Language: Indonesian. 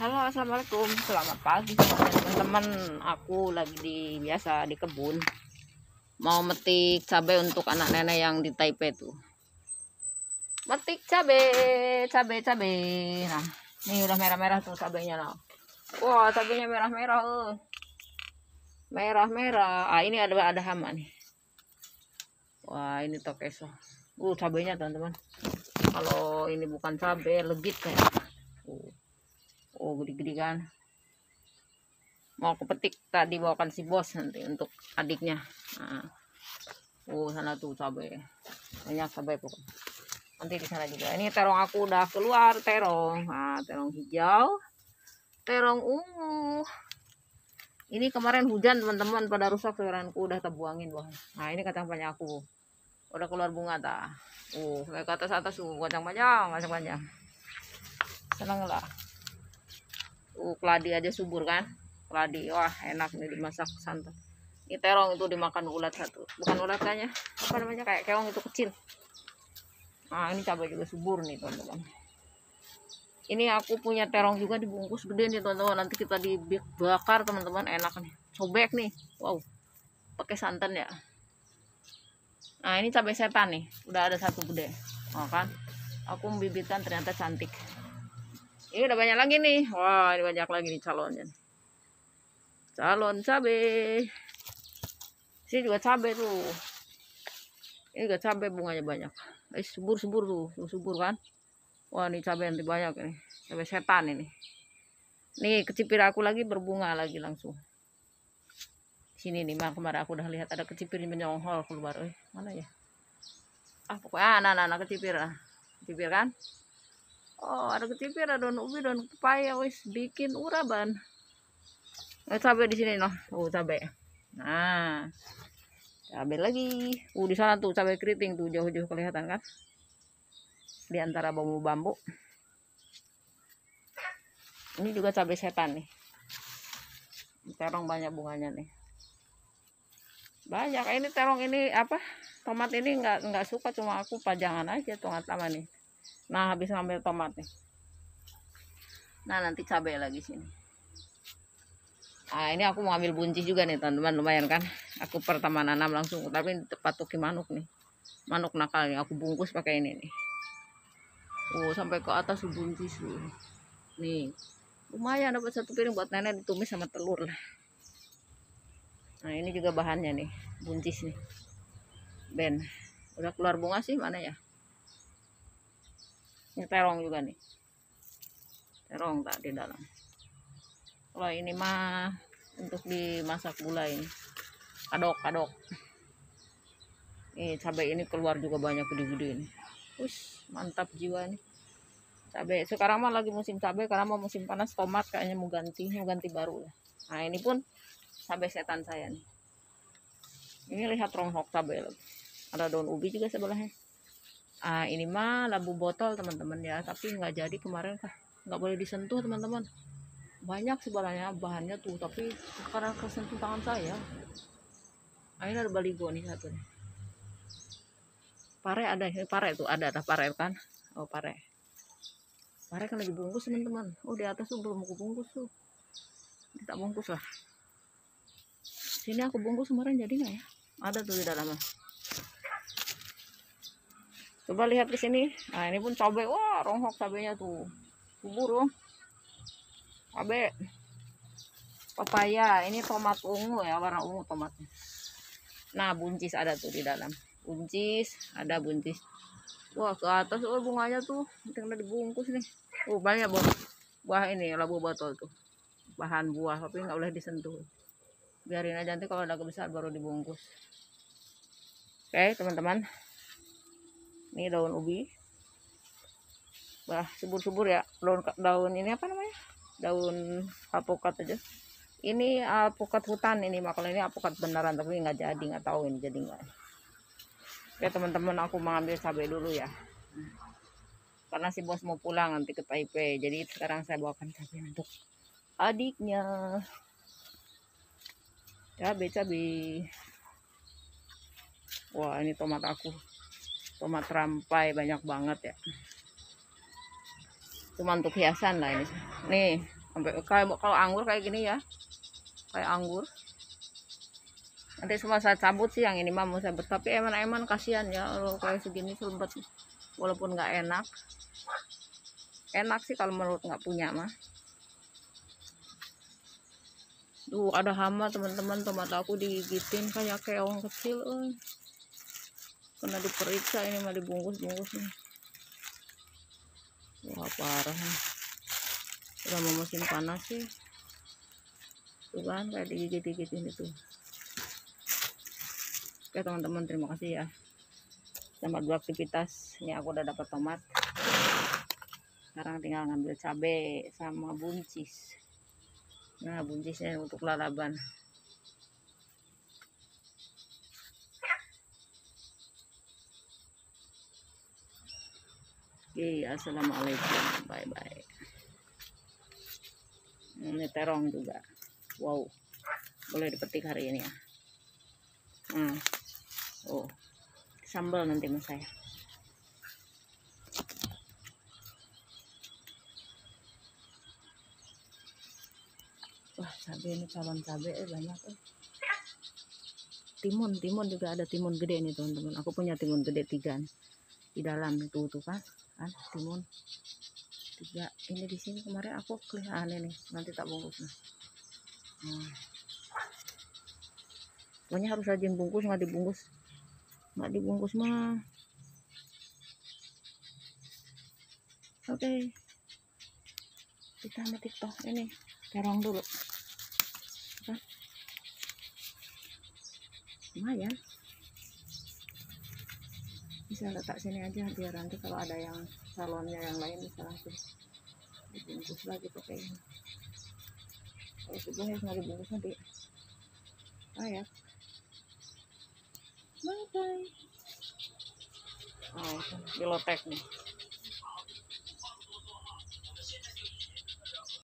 Halo, assalamualaikum. Selamat pagi semuanya teman-teman. Aku lagi biasa di kebun. Mau metik cabai untuk anak nenek yang di Taipei tuh. Metik cabai. Nah, ini udah merah-merah tuh cabainya nah. Wah, cabainya merah-merah. Merah-merah. Ah, ini ada hama nih. Wah, ini tokeso. Cabainya teman-teman. Kalau ini bukan cabai, legit kayak. Gede-gede kan. Mau aku petik tadi bawakan si bos nanti untuk adiknya. Nah, sana tuh cabai, banyak cabai pokoknya. Nanti di sana juga. Ini terong aku udah keluar terong. Nah, terong hijau, terong ungu. Ini kemarin hujan teman-teman pada rusak sayuranku udah terbuangin bawah. Nah ini kacang panjang aku udah keluar bunga dah. Kayak ke atas kacang panjang. Seneng lah. Keladi aja subur kan. Keladi, wah enak nih dimasak santan. Ini terong itu dimakan ulat satu, bukan ulat kayaknya, apa namanya, kayak keong itu kecil. Nah ini cabai juga subur nih teman-teman. Ini aku punya terong juga dibungkus gede nih teman-teman, nanti kita dibakar teman-teman, enak nih, sobek nih, wow, pakai santan ya. Nah ini cabai setan nih, udah ada satu gede. Kan aku membibitkan, ternyata cantik. Ini udah banyak lagi nih, wah ini banyak lagi nih calonnya. Calon cabai. Sini juga cabai tuh. Ini juga cabai, bunganya banyak. Subur tuh, subur kan. Wah ini cabai nanti banyak ini. Cabai setan ini. Nih kecipir aku lagi berbunga lagi langsung. Sini nih, kemarin aku udah lihat ada kecipir menyonghol keluar. Mana ya? Pokoknya anak-anak kecipir lah. Kecipir kan? Ada kecipir, ada daun ubi, daun pepaya, wis bikin uraban. Cabai di sini noh. Cabai. Nah, cabai lagi. Di sana tuh cabai keriting tuh jauh-jauh kelihatan kan? Di antara bambu-bambu. Ini juga cabai setan nih. Terong banyak bunganya nih. Banyak. Ini terong ini apa? Tomat ini nggak suka, cuma aku pajangan aja tomat lama nih. Nah, habis ngambil tomat nih. Nah, nanti cabai lagi sini. Ini aku mau ambil buncis juga nih teman-teman, lumayan kan. Aku pertama nanam langsung, tapi patuki manuk nih. Manuk nakal nih, aku bungkus pakai ini nih. Sampai ke atas buncis nih. Lumayan dapat satu piring buat nenek ditumis sama telur lah. Nah, ini juga bahannya nih, buncis nih. Ben, udah keluar bunga sih, mana ya? Ini terong juga nih. Terong tak di dalam. Kalau ini mah untuk dimasak gulai ini. Kadok. Nih cabai ini keluar juga banyak gede-gede nih. Mantap jiwa nih. Cabai sekarang mah lagi musim cabai, karena mau musim panas tomat kayaknya mau ganti baru lah. Nah, ini pun cabai setan saya nih. Ini lihat ronghok cabai lagi. Ada daun ubi juga sebelahnya. Ini mah labu botol teman-teman ya, tapi nggak jadi kemarin kah. Nggak boleh disentuh teman-teman. Banyak sebenarnya bahannya tuh, tapi karena kesentuh tangan saya. Ini ada baligo nih satu nih. Pare ada, ini pare tuh ada pare kan. Pare kan lagi bungkus teman-teman. Di atas tuh belum aku bungkus tuh. Kita bungkus lah. Sini aku bungkus kemarin, jadi nggak ya? Ada tuh di dalamnya. Coba lihat di sini. Nah ini pun cabai. Wah ronghok cabainya tuh. Subur cabai. Pepaya. Ini tomat ungu ya, warna ungu tomatnya. Nah buncis ada tuh di dalam. Ada buncis. Wah ke atas bunganya tuh. Tinggal dibungkus nih. Banyak buah ini labu botol tuh. Bahan buah, tapi nggak boleh disentuh. Biarin aja, nanti kalau udah besar baru dibungkus. Oke teman-teman. Ini daun ubi. Subur-subur ya. Daun ini apa namanya? Daun alpukat aja. Ini alpukat hutan ini, makanya ini alpukat beneran, tapi nggak jadi, nggak tahu ini jadi nggak. Oke teman-teman, aku mau ambil cabai dulu ya. Karena si bos mau pulang nanti ke Taipei, jadi sekarang saya bawakan cabai untuk adiknya. Cabai. Wah ini tomat aku. Tomat rampai banyak banget ya. Cuma untuk hiasan lah ini. Nih Sampai kayak kalau anggur kayak gini ya, kayak anggur. Nanti semua saya cabut sih, yang ini mah mau saya tapi eman kasihan ya kalau kayak segini sempet, walaupun nggak enak sih kalau menurut nggak punya mah. Tuh ada hama teman-teman, tomat aku digigitin kayak keong kecil. Kena diperiksa ini mah, dibungkus nih. Wah parah nih. Udah mau musim panas sih. Tuh kan kayak digigit-gigitin itu. Oke teman-teman, terima kasih ya. Selamat beraktivitas. Ini aku udah dapat tomat. Sekarang tinggal ngambil cabai sama buncis. Nah buncisnya untuk lalaban. Oke, assalamualaikum, bye bye. Ini terong juga, wow, boleh dipetik hari ini ya. Oh, sambal nanti mas saya. Wah cabai ini, calon cabai banyak. Timun juga ada, timun gede nih teman-teman. Aku punya timun gede 3 nih. Di dalam itu tuh kan timun 3 ini di sini. Kemarin aku kelihatan ini, nanti tak bungkus nih. Pokoknya harus rajin bungkus, nggak dibungkus mah. Oke, kita metik toh ini terong dulu kan, lumayan. Bisa letak sini aja biar nanti kalau ada yang salonnya yang lain bisa langsung dibungkus lagi pakai ini. Kalau sebelumnya nggak dibungkus nanti kayak bye bye. Oh, pilotek nih.